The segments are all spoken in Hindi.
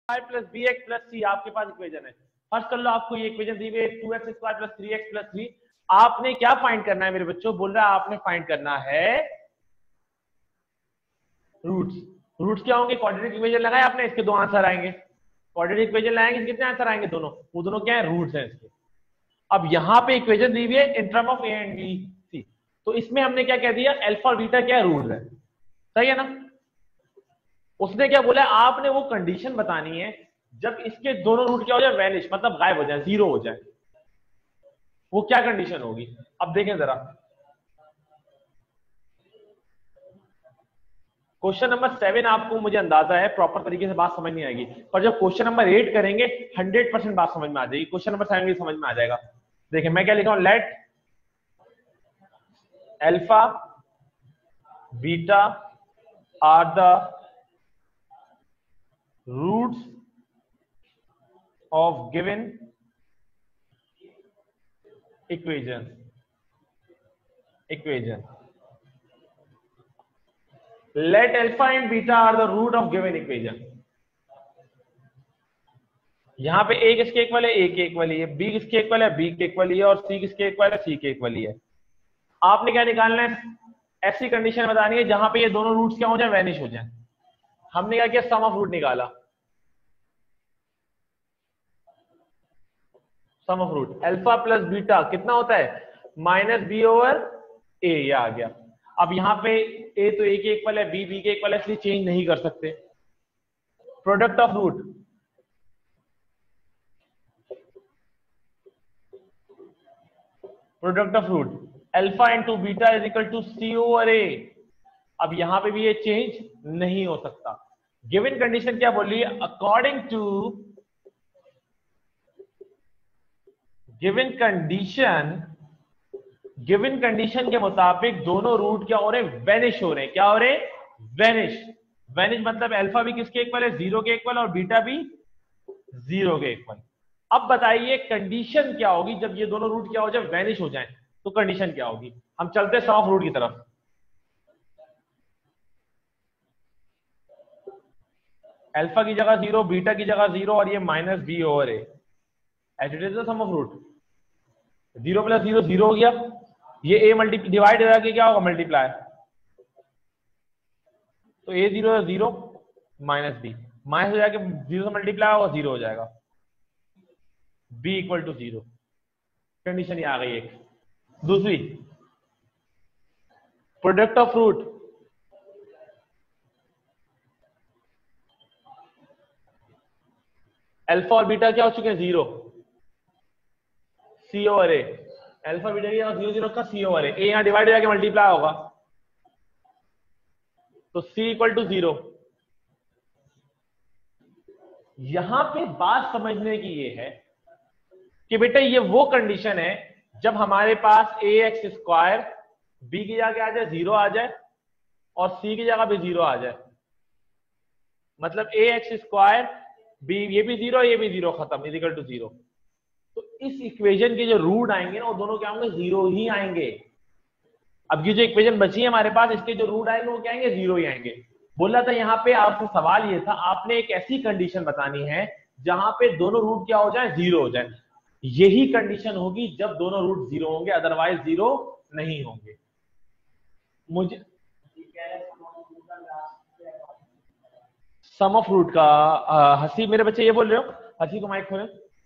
Plus B X plus C आपके पास इक्वेशन है। फर्स्ट कर लो, आपको ये इक्वेशन दी हुई है 2x square plus 3x plus 3। आपने क्या फाइंड करना है मेरे बच्चों? बोल रहा है आपने फाइंड करना है रूट्स। रूट्स क्या होंगे? क्वाड्रेटिक इक्वेशन लगाए आपने, इसके दो आंसर आएंगे। क्वाड्रेटिक इक्वेशन लगाएंगे, कितने आंसर आएंगे? दोनों। वो दोनों क्या है? रूट्स हैं इसके। अब यहां पे इक्वेशन दी हुई है in term of A and B C, तो इसमें हमने क्या कह दिया? अल्फा और बीटा क्या रूट है, सही है ना? उसने क्या बोला? आपने वो कंडीशन बतानी है जब इसके दोनों रूट क्या हो जाए? वैनिश, मतलब गायब हो जाए, जीरो हो जाए। वो क्या कंडीशन होगी? अब देखें जरा, क्वेश्चन नंबर 7 आपको मुझे अंदाजा है प्रॉपर तरीके से बात समझ नहीं आएगी, पर जब क्वेश्चन नंबर 8 करेंगे 100% बात समझ में आ जाएगी। क्वेश्चन नंबर 7 भी समझ में आ जाएगा। देखिए मैं क्या लिखा हूं, let alpha beta are the roots of given equation. Let alpha and beta are the root of given equation. यहां पे a किसके इक्वल है? a के इक्वल ही है। b किसके इक्वल है? b के इक्वल ही है। और c किसके इक्वल है? c के इक्वल ही है। आपने क्या निकालना है? ऐसी कंडीशन बतानी है जहां पे ये दोनों रूट्स क्या हो जाए? वैनिश हो जाए। हमने क्या किया? सम ऑफ रूट निकाला। Sum of root alpha plus beta कितना होता है? माइनस बी ओवर ए, ये आ गया। अब यहां पे a तो a के इक्वल है, b b के इक्वल है, इसलिए चेंज नहीं कर सकते। Product of root, product of root alpha into beta is equal to C over A. अब यहां पे भी ये चेंज नहीं हो सकता। गिवन कंडीशन क्या बोल रही है? अकॉर्डिंग टू गिवन कंडीशन के मुताबिक दोनों रूट क्या हो रहे हैं? वेनिश हो रहे हैं। क्या हो रहे हैं? वेनिश। वेनिश मतलब अल्फा भी किसके इक्वल है? जीरो के इक्वल, और बीटा भी जीरो के इक्वल। अब बताइए कंडीशन क्या होगी जब ये दोनों रूट क्या हो जाए? वेनिश हो जाए, तो कंडीशन क्या होगी? हम चलते सम ऑफ रूट की तरफ। अल्फा की जगह जीरो, बीटा की जगह जीरो, और ये minus B over A. As it is the sum of root. Zero plus zero zero हो गया। ये ए डिवाइड हो जाके क्या होगा? मल्टीप्लाई। तो A zero zero minus B, minus हो जाके जीरो से मल्टीप्लाई होगा, जीरो हो जाएगा। B equal to zero. Condition ये आ गई एक। दूसरी, प्रोडक्ट ऑफ रूट अल्फा और बीटा क्या हो चुके हैं? Zero. C over A, alpha beta की जीरो जीरो का सी ओवर ए, यहां डिवाइड हो जाके मल्टीप्लाई होगा, तो सी इक्वल टू जीरो। यहां पे बात समझने की ये है कि बेटा ये वो कंडीशन है जब हमारे पास ए एक्स स्क्वायर बी की जगह आ जाए जीरो आ जाए, और सी की जगह भी जीरो आ जाए। मतलब ए एक्स स्क्वायर बी, ये भी जीरो, ये भी जीरो, खत्म, इजिकल टू जीरो। तो इस इक्वेशन के जो रूट आएंगे ना, वो दोनों क्या होंगे? जीरो ही आएंगे। अब ये जो इक्वेशन बची है हमारे पास, इसके जो रूट आएंगे वो क्या आएंगे? जीरो ही आएंगे। बोला था यहाँ पे आपसे सवाल ये था, आपने एक ऐसी कंडीशन बतानी है जहां पे दोनों रूट क्या हो जाए? जीरो हो जाए। यही कंडीशन होगी जब दोनों रूट जीरो होंगे, अदरवाइज जीरो नहीं होंगे। मुझे सम ऑफ रूट का हसी, मेरे बच्चे ये बोल रहे हो? हसी को माइक खोले।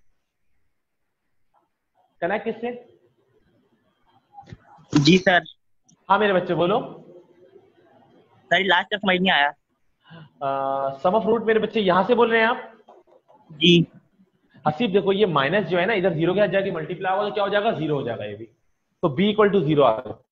कनेक्ट किससे? जी सर। हाँ मेरे बच्चे बोलो। सर लास्ट तक समझ नहीं आया। सम ऑफ रूट मेरे बच्चे यहां से बोल रहे हैं आप? जी। हसीब देखो, ये माइनस जो है ना, इधर जीरो के साथ जाके मल्टीप्लाई होगा तो क्या हो जाएगा? जीरो हो जाएगा ये भी। तो b इक्वल टू जीरो आ गया।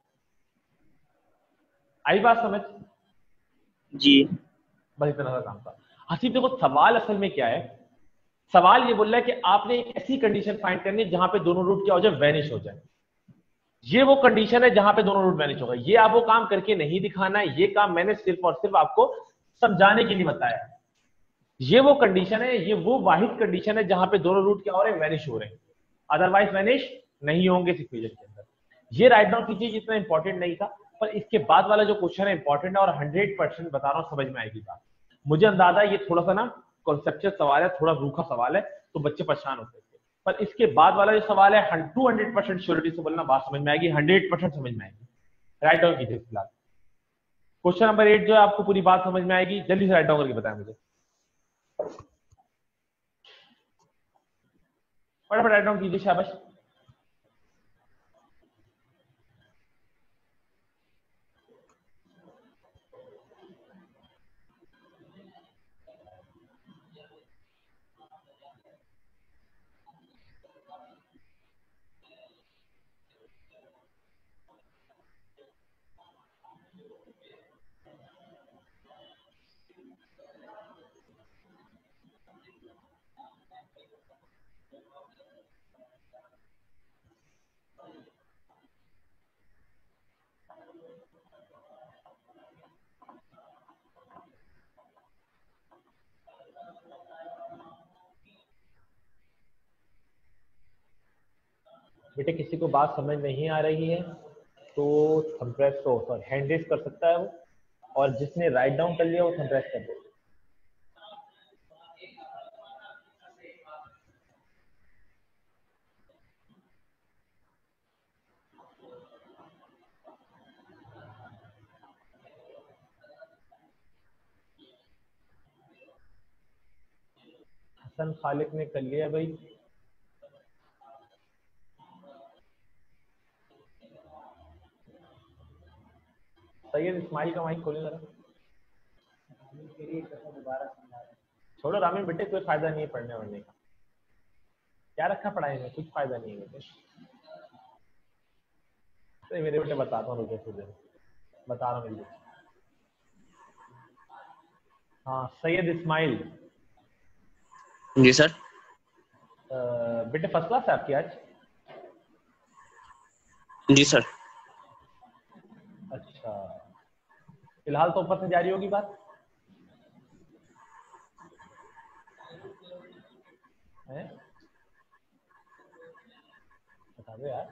आई बात समझ? जी। बस इतना सा काम था। हसीब देखो, सवाल असल में क्या है? सवाल ये बोल रहा है कि आपने एक ऐसी कंडीशन फाइंड करनी है जहां पे दोनों रूट क्या हो जाए? वेनिश हो जाए। ये वो कंडीशन है जहां पे दोनों रूट वेनिश होगा। ये आपको काम करके नहीं दिखाना है, ये काम मैंने सिर्फ और सिर्फ आपको समझाने के लिए बताया। ये वो कंडीशन है, ये वो वाहिद कंडीशन है जहां पे दोनों रूट क्या हो रहे हैं? वेनिश हो रहे हैं, अदरवाइज वेनिश नहीं होंगे इस इक्वेशन के अंदर। ये राइट डाउन कीजिए, जितना इंपॉर्टेंट नहीं था, पर इसके बाद वाला जो क्वेश्चन है इंपॉर्टेंट है, और 100% बता रहा हूं समझ में आएगी बात। मुझे अंदाजा ये थोड़ा सा ना कॉन्सेप्चुअल सवाल है, थोड़ा रूखा सवाल है, तो बच्चे परेशान होते हैं। पर इसके बाद वाला जो सवाल है 200% श्योरिटी से बोलना, बात समझ में आएगी, 100% समझ में आएगी। राइट डाउन कीजिए फिलहाल। क्वेश्चन नंबर 8 जो है आपको पूरी बात समझ में आएगी, जल्दी से राइट डाउन करके बताएं मुझे, फटाफट राइट डाउन कीजिए, शाबाश। बेटे किसी को बात समझ नहीं आ रही है तो थंबप्रेस सॉरी हैंड रेस कर सकता है वो, और जिसने राइट डाउन कर लिया वो थंबप्रेस कर दे। हसन खालिक ने कर लिया भाई। सैयद इस्माइल का माइक खोले जरा। छोड़ो रामीन बेटे, कोई फायदा नहीं है पढ़ने वढ़ने का, क्या रखा पढ़ाई में, कुछ फायदा नहीं है बेटे। तो मेरे बेटे बताता हूँ, रुको तुझे बता रहा हूँ। हाँ सैयद इस्माइल। जी सर। बेटे फर्स्ट क्लास है आपकी आज? जी सर। अच्छा, फिलहाल तो ऊपर से जारी होगी बात है? बता दो यार।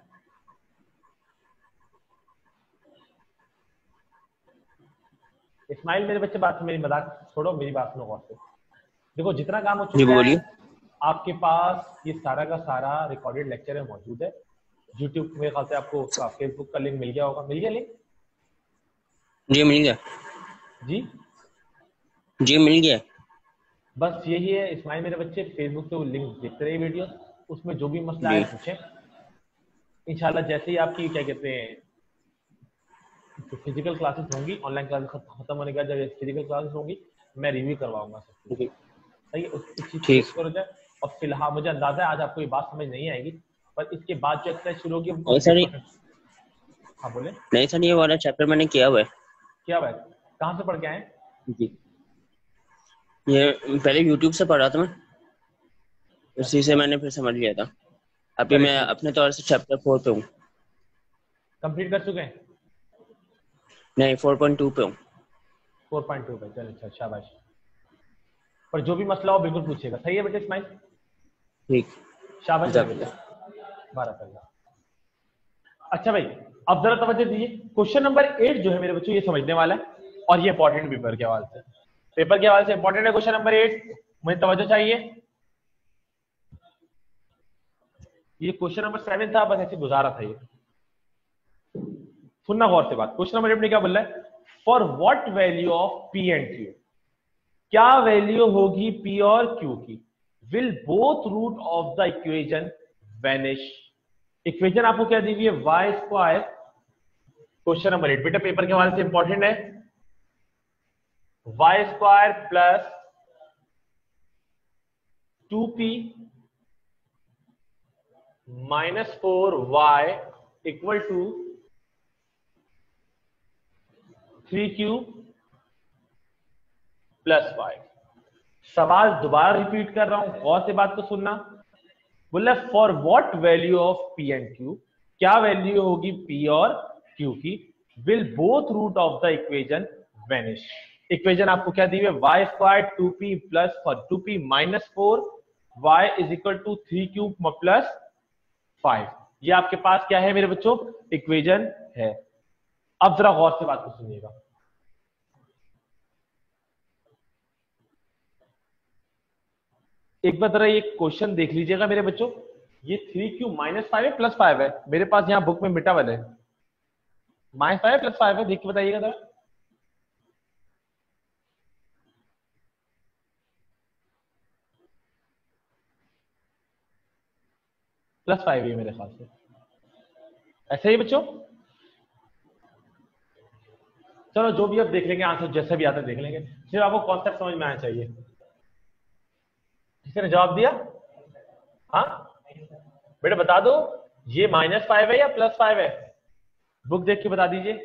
इस्माइल मेरे बच्चे बात, मेरी मजाक छोड़ो, मेरी बात सुनो गौर से। देखो जितना काम हो जी चुका है बोलिए। आपके पास, ये सारा का सारा रिकॉर्डेड लेक्चर है मौजूद है यूट्यूब। मेरे ख्याल से आपको उसका फेसबुक का लिंक मिल गया होगा, मिल गया लिंक? जी मिल गया। जी जी मिल गया। बस यही है इस्माइल मेरे बच्चे, फेसबुक से वो लिंक देखते रहिए वीडियो, उसमें जो भी मसला है जी पूछें। इंशाल्लाह जैसे ही आपकी क्या कहते हैं जो फिजिकल क्लासेस होंगी, ऑनलाइन क्लासेस खत्म होने के बाद जब फिजिकल क्लासेस होंगी, मैं रिव्यू करवाऊंगा सब कुछ। जी सही है, उस चीज को ठीक। एक्सप्लोर हो जाए। और फिलहाल मुझे अंदाजा है आज आपको ये बात समझ नहीं आएगी, पर इसके बाद जो एक्सरसाइज शुरू होगी वो नहीं सर 100%। हाँ बोले। नहीं सर, ये वाला चैप्टर मैंने किया हुआ है। क्या बात, कहाँ से पढ़ के आए? जी, ये पहले यूट्यूब से पढ़ा था मैं, उसी से मैंने फिर समझ लिया था। अभी चलिए मैं ठीक, अपने तौर से चैप्टर 4 पे हूँ। कंप्लीट कर चुके हैं? नहीं 4.2 पे हूँ। 4.2 पे, चलिए अच्छा, शाबाश। पर जो भी मसला हो बिल्कुल पूछिएगा, सही है बेटे इस्माइल? ठीक। शाबाश मेरे बेटे, जज़ाकल्लाह। बारकाल्लाह। अच्छा भाई, अब जरा तवज्जो दीजिए, क्वेश्चन नंबर 8 जो है मेरे बच्चों ये समझने वाला है, और ये इंपॉर्टेंट पेपर के हवाले से, पेपर के हवाले से इंपॉर्टेंट है क्वेश्चन नंबर 8, मुझे तवज्जो चाहिए। ये क्वेश्चन नंबर 7 था, बस ऐसे गुजारा था ये, सुनना गौर से बात। क्वेश्चन नंबर 8 ने क्या बोला है? For what value of P and Q, क्या वैल्यू होगी पी और क्यू की, will both root of the equation vanish. Equation आपको क्या दी हुई है? वाई स्क्वायर, क्वेश्चन नंबर 8 बेटा पेपर के हवाले से इंपॉर्टेंट है, Y square plus 2p minus 4y equal to 3q plus y। सवाल दोबारा रिपीट कर रहा हूं, गौर से बात को सुनना। बोला for what value of p and q, क्या वैल्यू होगी p और q की, will both root of the equation vanish. Equation आपको क्या दी है? Y square 2p plus 2p minus 4y is equal to 3q plus 5। ये आपके पास क्या है मेरे बच्चों? इक्वेशन है। अब जरा गौर से बात को सुनिएगा। एक बार जरा ये क्वेश्चन देख लीजिएगा मेरे बच्चों, ये 3q -5 है +5 है, मेरे पास यहाँ बुक में मिटा हुआ है -5 +5 है, देख के बताइएगा जरा। +5 है मेरे ख्याल से, ऐसे ही बच्चों। चलो जो भी आप देख लेंगे आंसर, जैसे भी आता है देख लेंगे, सिर्फ आपको कॉन्सेप्ट समझ में आना चाहिए। किसी ने जवाब दिया? हाँ बेटा बता दो, ये -5 है या +5 है? बुक देख के बता दीजिए।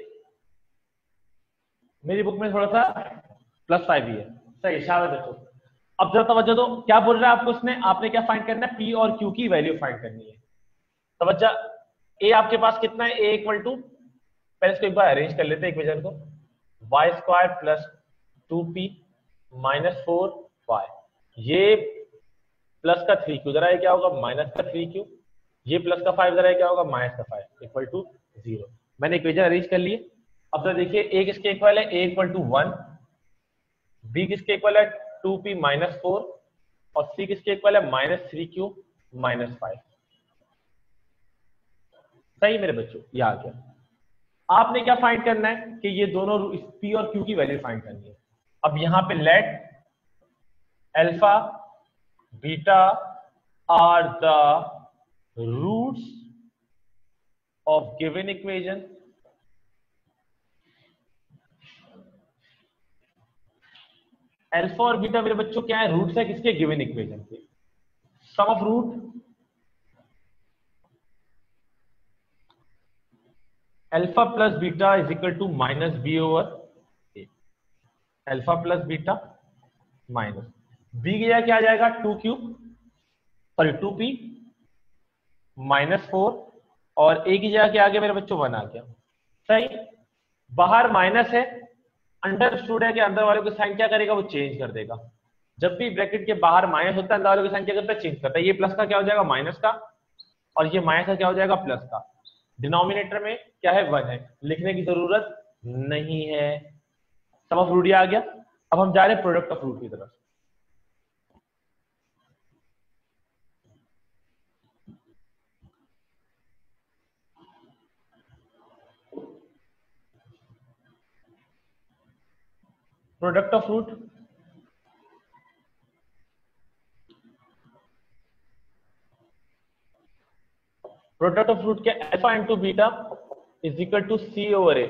मेरी बुक में थोड़ा सा +5 ही है, सही, शाबाश बच्चों। अब जरा तवज्जो दो, क्या बोल रहा है आपको उसने, आपने क्या फाइंड करना है, P और Q की वैल्यू फाइंड करनी है। तवज्जो, A आपके पास कितना है, A इक्वल टू, पहले इसको एक बार अरेंज कर लेते हैं इक्वेशन को, y² + 2p - 4y, ये प्लस का 3q, जरा ये क्या होगा, माइनस का 3q, ये प्लस का 5, जरा ये क्या होगा, -5 इक्वल टू 0। मैंने इक्वेशन अरेंज कर लिए। अब तो देखिए A किसके इक्वल है, A इक्वल टू 1, B किसके इक्वल है, 2p - 4, और C किसके इक्वल है, -3q - 5। सही मेरे बच्चों, ये आ गया। आपने क्या फाइंड करना है कि ये दोनों P और Q की वैल्यू फाइंड करनी है। अब यहां पे let alpha beta are the roots of given equation, alpha और बीटा मेरे बच्चों क्या है, रूट्स है किसके, गिवन इक्वेशन के। Sum of root alpha plus beta is equal to -b/a, alpha plus beta minus b की जगह क्या आ जाएगा, 2q सॉरी 2p -4, और a की जगह क्या आ गया मेरे बच्चों, 1 आ गया। सही, बाहर माइनस है, अंडरस्टूड है कि अंदर वाले को साइन क्या करेगा, वो चेंज कर देगा। जब भी ब्रैकेट के बाहर माइनस होता है, अंदर वाले को साइन क्या करता है, चेंज करता है। ये प्लस का क्या हो जाएगा, माइनस का, और ये माइनस का क्या हो जाएगा, प्लस का। डिनोमिनेटर में क्या है, 1 है, लिखने की जरूरत नहीं है। सम ऑफ रूट आ गया। अब हम जा रहे हैं प्रोडक्ट ऑफ रूट की तरफ। Product of root, product of root क्या, alpha into beta is equal to C/A।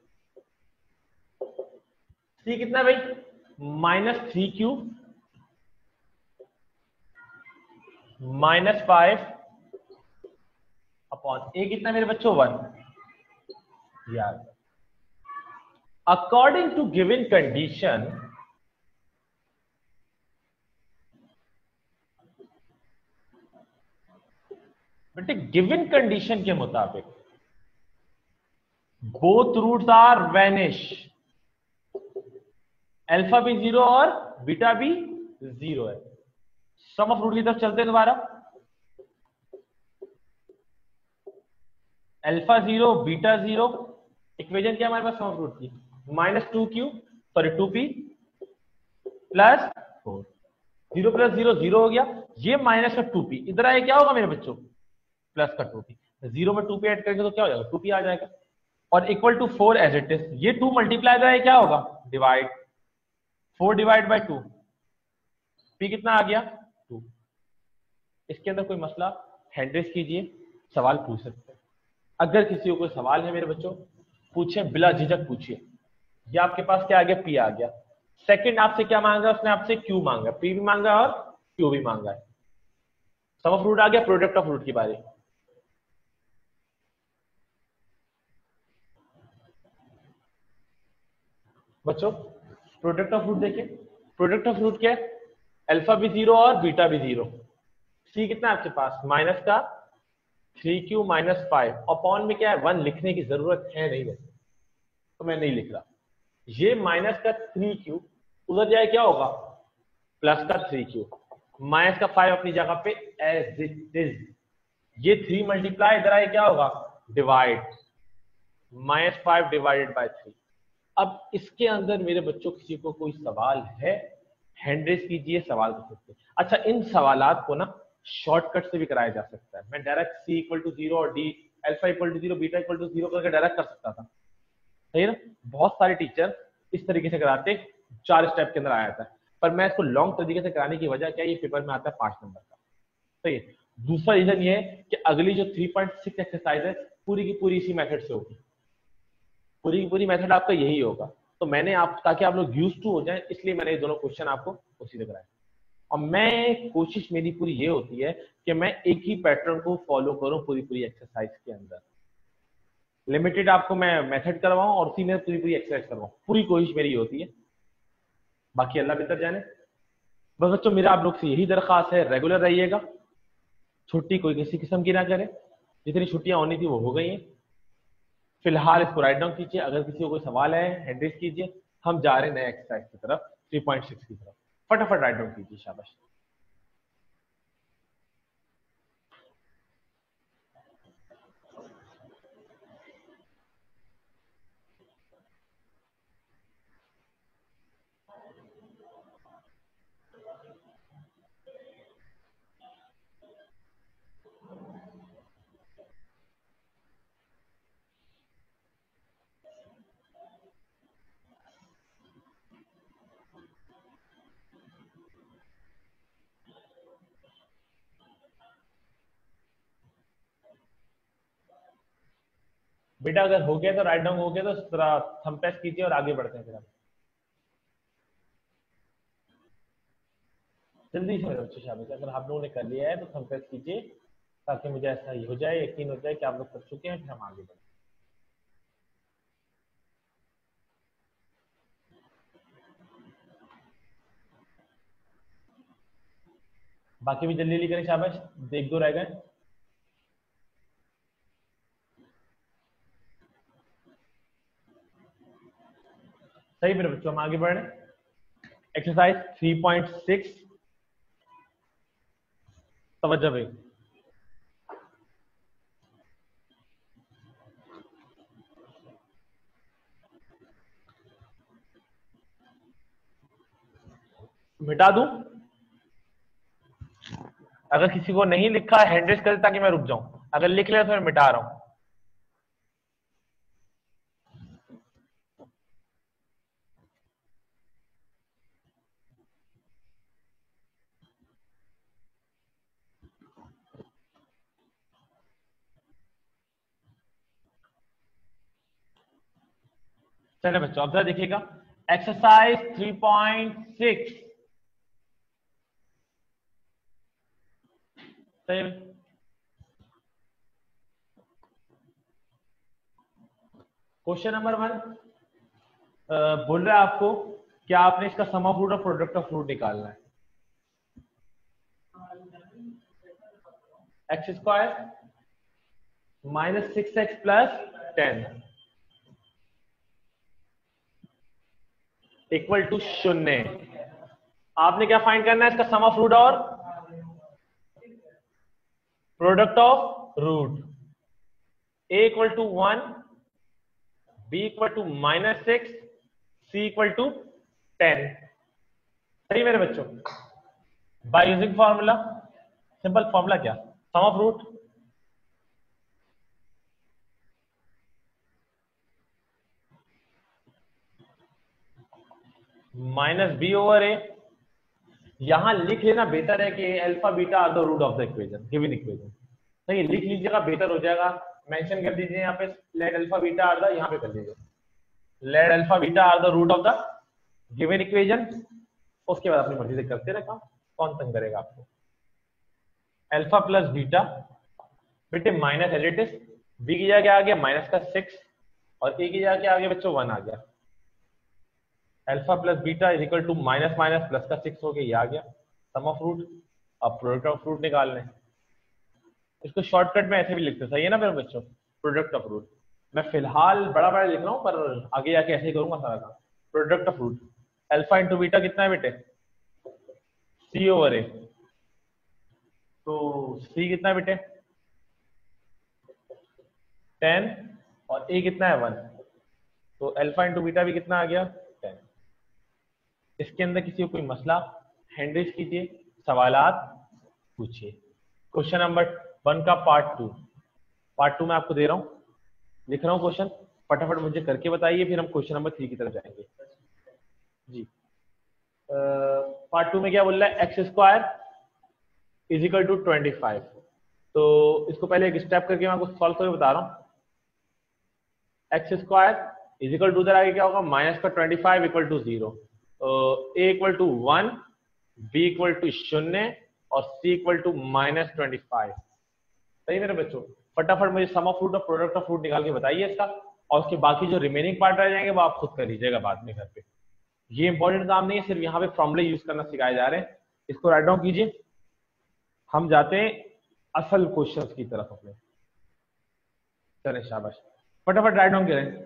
C कितना है भाई, -3q -5 अपॉन A कितना मेरे बच्चों, 1। यार अकॉर्डिंग टू गिवन कंडीशन, बेटे गिवन कंडीशन के मुताबिक both roots are vanish, alpha भी 0 और बीटा भी 0 है। सम ऑफ रूट की तरफ चलते हैं दोबारा, अल्फा 0 बीटा 0, इक्वेशन क्या हमारे पास सम ऑफ रूट की, -2q सॉरी 2p + 4, 0 + 0 0 हो गया, ये माइनस का 2p, इधर आए क्या होगा मेरे बच्चों, प्लस का 2p, 0 में 2p ऐड करेंगे तो क्या हो जाएगा, 2p आ जाएगा, और equal to 4 as it is. ये 2 मल्टीप्लाई इधर आए क्या होगा, डिवाइड, 4 डिवाइड बाय 2, p कितना आ गया, 2। इसके अंदर कोई मसला, हैंड रेस कीजिए, सवाल पूछ सकते हैं। अगर किसी को कोई सवाल है मेरे बच्चों, पूछे, बिला झिझक पूछिए। ये आपके पास क्या आ गया, p आ गया। सेकंड आपसे क्या मांगा, उसने आपसे q मांगा, p भी मांगा और q भी मांगा है। सम ऑफ रूट आ गया, प्रोडक्ट ऑफ रूट की बारी। बच्चों प्रोडक्ट ऑफ रूट देखिए, प्रोडक्ट ऑफ रूट क्या है, अल्फा भी 0 और बीटा भी 0। C कितना है आपके पास, माइनस का 3q - 5, अपॉन में क्या है, 1 लिखने की जरूरत है नहीं, वैसे तो मैं नहीं लिख रहा। ये माइनस का 3q उधर जाए क्या होगा, प्लस का 3q, माइनस का 5 अपनी जगह पे एज इट इज। ये 3 मल्टीप्लाई इधर आए क्या होगा, डिवाइड, -5 डिवाइडेड बाय 3। अब इसके अंदर मेरे बच्चों किसी को कोई सवाल है हैंड रेस कीजिए, सवाल कर सकते हैं। अच्छा, इन सवालात को ना शॉर्टकट से भी कराया जा सकता है। मैं डायरेक्ट सी इक्वल टू 0 और D alpha equal to 0 beta equal to 0 करके डायरेक्ट कर सकता था, सही है ना। बहुत सारे टीचर इस तरीके से कराते, 4 स्टेप के अंदर आ जाता है, पर मैं इसको लॉन्ग तरीके से कराने की वजह क्या है, ये पेपर में आता है 5 नंबर का, सही है। दूसरा रीजन ये है कि अगली जो 3.6 एक्सरसाइज है पूरी की पूरी इसी मेथड से होगी, पूरी की पूरी मेथड आपका यही होगा। तो मैंने आप, ताकि आप लोग यूज टू हो जाए, इसलिए मैंने ये दोनों क्वेश्चन आपको उसी से कराए। और मैं कोशिश मेरी पूरी ये होती है कि मैं एक ही पैटर्न को फॉलो करूं पूरी पूरी एक्सरसाइज के अंदर। लिमिटेड आपको मैं मेथड करवाऊं और उसी में पूरी पूरी एक्सरसाइज करवाऊं, पूरी कोशिश मेरी ये होती है। बाकी अल्लाह बेहतर जाने। बस बच्चों, मेरा आप लोग से यही दरख्वास्त है, रेगुलर रहिएगा, छुट्टी कोई किसी किस्म की ना करे। जितनी छुट्टियां होनी थी वो हो गई हैं। फिलहाल इसको राइट डाउन कीजिए, अगर किसी को कोई सवाल है हैंड रेज कीजिए। हम जा रहे हैं नए एक्सरसाइज की तरफ, 3.6 की तरफ। फटाफट राइट डाउन कीजिए, शाबाश। बेटा अगर हो गया तो राइट डाउन हो गया तो थोड़ा थंब प्रेस कीजिए और आगे बढ़ते हैं फिर हम। जल्दी से मेरे बच्चे, शाबाश। अगर आप लोगों ने कर लिया है तो थंब प्रेस कीजिए, ताकि मुझे ऐसा ही हो जाए, यकीन हो जाए कि आप लोग कर चुके हैं, फिर हम आगे बढ़ें। बाकी भी जल्दी जल्दी करें, शाबाश। एक दो रह गए। सही मेरे बच्चों, हम आगे बढ़ रहे हैं। एक्सरसाइज 3.6, तवज्जो भाई। मिटा दूं? अगर किसी को नहीं लिखा है हैंड रेज करे ताकि मैं रुक जाऊं, अगर लिख लिया तो मैं मिटा रहा हूं। चलिए बच्चों, अब जरा देखिएगा एक्सरसाइज 3.6। सही। क्वेश्चन नंबर 1 बोल रहा है आपको कि आपने इसका सम ऑफ रूट और प्रोडक्ट ऑफ रूट निकालना है। X square minus 6x plus 10 equal to 0। आपने क्या फाइंड करना है, इसका सम ऑफ रूट और product of root. a equal to 1, b equal to -6, c equal to 10। सही मेरे बच्चों। By using formula, simple formula क्या, sum of root minus B over a. यहां लिख लेना बेहतर है कि alpha beta are the root of the equation, given equation. सही, लिख लीजिएगा, बेहतर हो जाएगा। मेंशन कर दीजिए यहाँ पे let alpha beta are the, यहाँ पे कर लीजिए let alpha beta are the root of the given equation. उसके बाद अपनी मर्जी से करते रहे काम, कौन तंग करेगा आपको। अल्फा प्लस बीटा, बेटे माइनस एलिटिस, बी की जगह आ गया माइनस का 6 और ए की जगह आ गया बच्चों 1 आ गया। Alpha plus beta is equal to minus minus plus का 6 हो गया, ये आ गया सम ऑफ रूट। अब प्रोडक्ट ऑफ रूट निकालने, इसको शॉर्टकट में ऐसे भी लिखते, सही है ना मेरे बच्चों, प्रोडक्ट ऑफ रूट। मैं फिलहाल बड़ा बड़ा लिख रहा हूँ, पर आगे जाके ऐसे ही करूंगा सारा काम। Product of root, alpha into beta कितना है बेटे, सी ओवर ए। तो सी कितना है बेटे 10 और ए कितना है 1, तो अल्फा इंटू बीटा भी कितना आ गया 10। इसके अंदर किसी को कोई मसला हैंड रेज कीजिए, सवालात पूछिए। क्वेश्चन नंबर 1 का पार्ट टू मैं आपको दे रहा हूं, लिख रहा हूं क्वेश्चन, फटाफट मुझे करके बताइए, फिर हम क्वेश्चन नंबर 3 की तरफ जाएंगे जी। पार्ट 2 में क्या बोल रहा है, x square is equal to 25। तो इसको पहले एक स्टेप करके मैं आपको सॉल्व करके बता रहा हूँ। X square is equal to, उधर आगे क्या होगा, माइनस का 25 equal to 0, a equal to 1, b equal to 0 और सी इक्वल टू -25। सही मेरे बच्चों, फटाफट मुझे सम ऑफ फ्रूट और प्रोडक्ट ऑफ फ्रूट निकाल के बताइए इसका, और उसके बाकी जो रिमेनिंग पार्ट रह जाएंगे वो आप खुद कर लीजिएगा बाद में घर पे। ये इंपॉर्टेंट काम नहीं है, सिर्फ यहाँ पे फॉर्मूले यूज करना सिखाए जा रहे हैं। इसको राइट डाउन कीजिए, हम जाते हैं असल क्वेश्चंस की तरफ अपने। चले शाबाश, फटाफट राइट डाउन करें।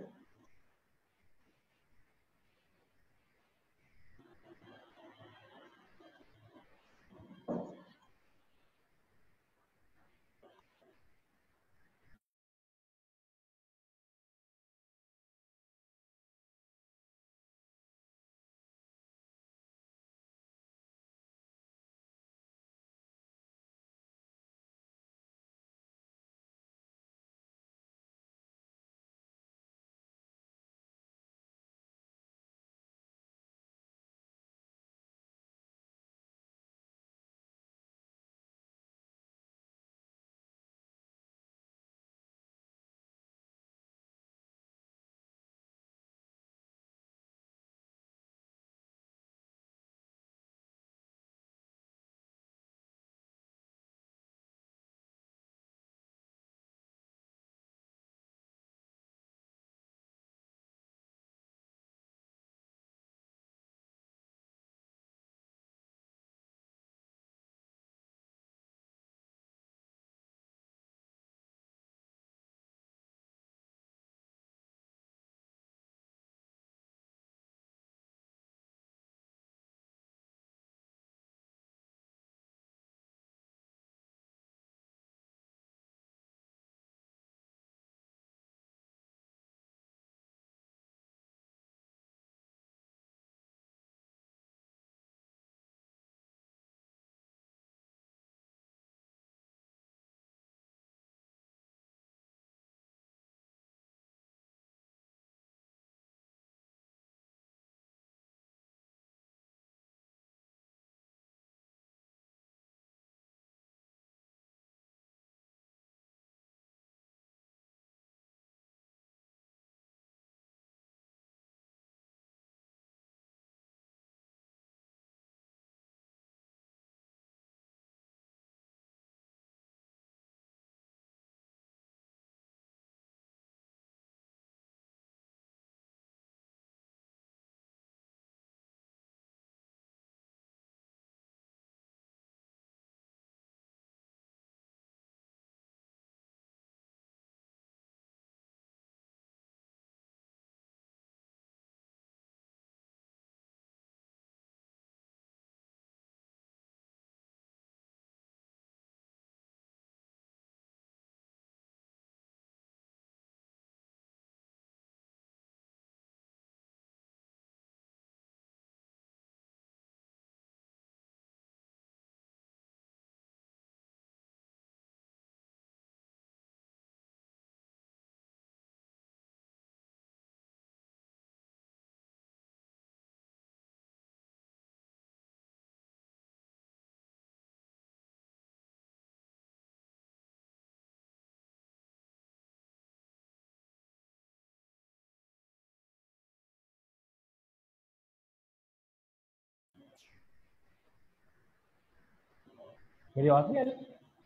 मेरी आवाज नहीं आ रही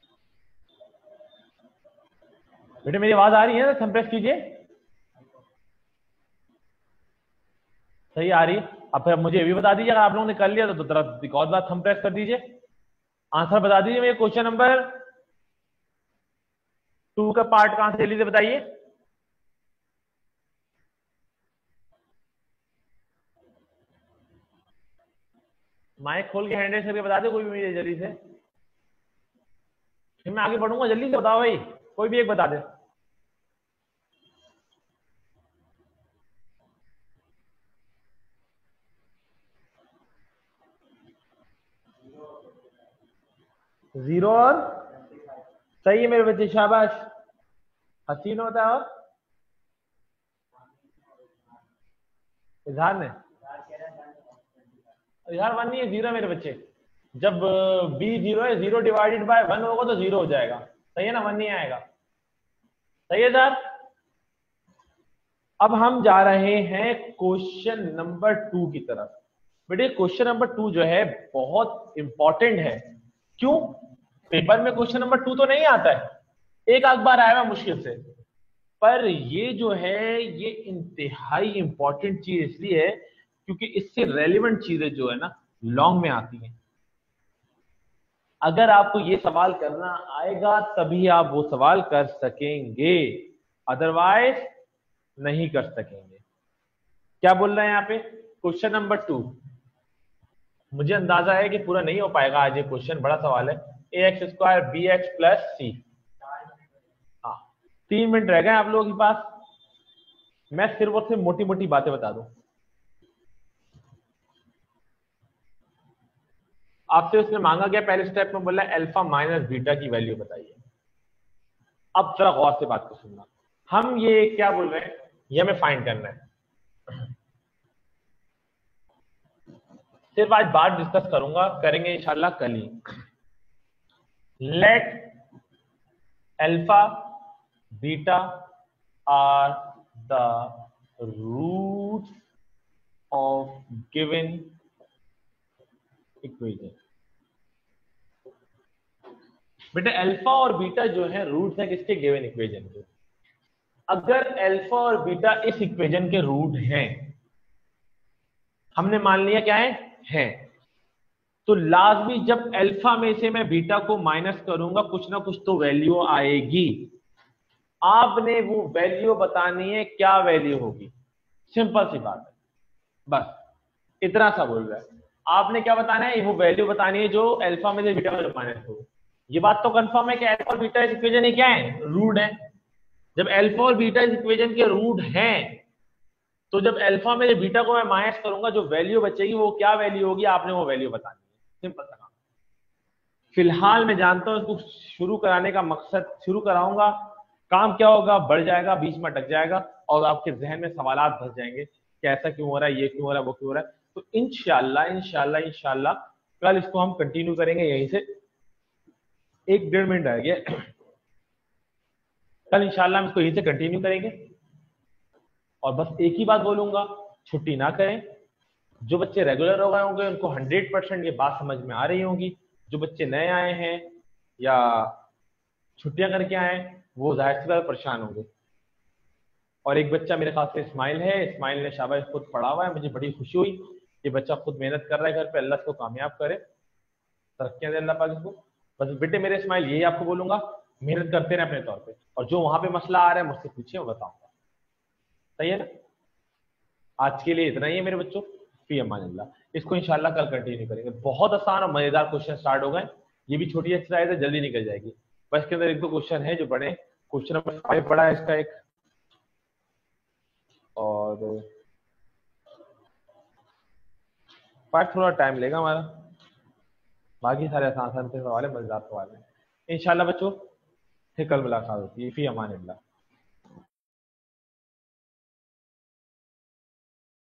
बेटे? मेरी आवाज आ रही है ना? थंब प्रेस कीजिए। सही आ रही है। अब फिर मुझे ये भी बता दीजिए, अगर आप लोगों ने कर लिया तो तरह एक और बार थंब प्रेस कर दीजिए, आंसर बता दीजिए। मेरे क्वेश्चन नंबर 2 का पार्ट कहां से ले लीजिए बताइए। माइक खोल के हैंड रेस करके बता दे कोई भी मुझे जल्दी से, फिर मैं आगे बढ़ूंगा। जल्दी से बताओ भाई, कोई भी एक बता दे। 0 और सही है मेरे बच्चे, शाबाश। हसीन होता है और इजहार ने, इजहार 1 नहीं है, 0 मेरे बच्चे। जब b 0 है, 0 डिवाइडेड बाय 1 होगा तो 0 हो जाएगा, सही है ना, 1 नहीं आएगा, सही है सर। अब हम जा रहे हैं क्वेश्चन नंबर 2 की तरफ। बेटे क्वेश्चन नंबर 2 जो है बहुत इंपॉर्टेंट है। क्यों? पेपर में क्वेश्चन नंबर 2 तो नहीं आता है, एक आध बार आया हुआ मुश्किल से, पर ये जो है ये इंतहाई इंपॉर्टेंट चीज इसलिए है क्योंकि इससे रेलिवेंट चीजें जो है ना लॉन्ग में आती हैं। अगर आपको ये सवाल करना आएगा तभी आप वो सवाल कर सकेंगे, अदरवाइज नहीं कर सकेंगे। क्या बोल रहे हैं यहाँ पे? क्वेश्चन नंबर 2, मुझे अंदाजा है कि पूरा नहीं हो पाएगा आज ये क्वेश्चन, बड़ा सवाल है। ax² bx प्लस सी, हाँ 3 मिनट रह गए आप लोगों के पास। मैं सिर्फ और सिर्फ मोटी मोटी बातें बता दूं आपसे। उसने मांगा गया पहले स्टेप में, बोला अल्फा माइनस बीटा की वैल्यू बताइए। अब जरा गौर से बात को सुनना, हम ये क्या बोल रहे हैं, ये हमें फाइंड करना है। सिर्फ आज बात डिस्कस करूंगा, करेंगे इंशाल्लाह कल ही। Let alpha beta are the roots of given equation. बेटा अल्फा और बीटा जो है रूट्स है किसके? गिवन इक्वेशन के। अगर अल्फा और बीटा इस इक्वेशन के रूट हैं, हमने मान लिया क्या है, तो लाजमी जब अल्फा में से मैं बीटा को माइनस करूंगा कुछ ना कुछ तो वैल्यू आएगी। आपने वो वैल्यू बतानी है, क्या वैल्यू होगी, सिंपल सी बात है, बस इतना सा बोल रहा है। आपने क्या बताना है, वो वैल्यू बतानी है जो अल्फा में से बीटा में माइनस हो। ये बात तो कंफर्म है कि अल्फा और बीटा इस इक्वेशन क्या है, रूट है। जब अल्फा और बीटा इस इक्वेशन के रूट हैं, तो जब अल्फा में से बीटा को मैं माइनस करूंगा जो वैल्यू बचेगी वो क्या वैल्यू होगी, आपने वो वैल्यू बतानी है, सिंपल सा। फिलहाल मैं जानता हूं इसको शुरू कराने का मकसद, शुरू कराऊंगा, काम क्या होगा, बढ़ जाएगा, बीच में अटक जाएगा और आपके जहन में सवालात भर जाएंगे कि ऐसा क्यों हो रहा है, ये क्यों हो रहा है, वो क्यों हो रहा है। तो इंशाल्लाह इंशाल्लाह इंशाल्लाह कल इसको हम कंटिन्यू करेंगे यहीं से। 1-1.5 मिनट रह गया, कल इंशाल्लाह हम इसको यहीं से कंटिन्यू करेंगे। और बस एक ही बात बोलूंगा, छुट्टी ना करें। जो बच्चे रेगुलर हो गए होंगे उनको 100% ये बात समझ में आ रही होगी। जो बच्चे नए आए हैं या छुट्टियां करके आए वो जाहिर सी बात परेशान होंगे। और एक बच्चा मेरे ख्याल से इस्माइल है, इस्माइल ने शाबाश खुद पढ़ा हुआ है, मुझे बड़ी खुशी हुई। ये बच्चा खुद मेहनत कर रहा है घर पे, अल्लाह इसको कामयाब करे, तरक्कियां दे अल्लाह पाक इसको। बस बेटे मेरे इस्माइल यही आपको बोलूंगा, मेहनत करते रहे अपने तौर पे, और जो वहां पे मसला आ रहा है मुझसे पूछिए, मैं बताऊंगा, सही है ना। आज के लिए इतना ही है मेरे बच्चों, फी अमानिल्लाह। इसको इंशाल्लाह कल कंटिन्यू करेंगे। बहुत आसान और मजेदार क्वेश्चन स्टार्ट हो गए, ये भी छोटी एक्सरसाइज है, जल्दी निकल जाएगी। बस के अंदर 1-2 क्वेश्चन है जो बड़े, क्वेश्चन नंबर 5 बड़ा है इसका एक, और 5 थोड़ा टाइम लेगा हमारा, बाकी सारे आसान आसान से सवाल है, मजेदार सवाल है। इंशाल्लाह बच्चों फिर कल मुलाकात होती है, फी अमानिल्लाह।